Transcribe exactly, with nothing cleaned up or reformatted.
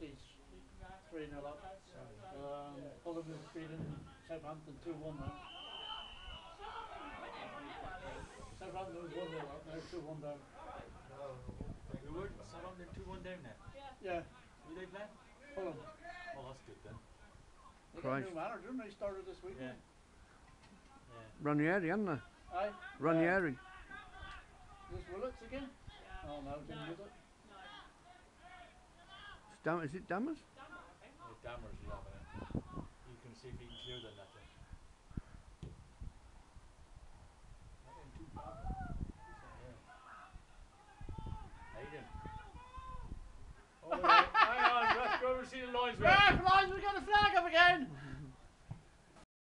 City's three nil up. Um, Fulham is beating Southampton two one now. Southampton's one nil up, they're two one down. We were Southampton two one down now? Yeah. Who they play? Fulham. Oh, that's good then. They got a new manager, and they started this week. Yeah. Yeah. Ranieri, haven't they? Aye. Ranieri. Uh, is this Willits again? Oh no, didn't use it. Dam is it Dammers? Yeah, Damerell is having it. You can see if he can clear the net.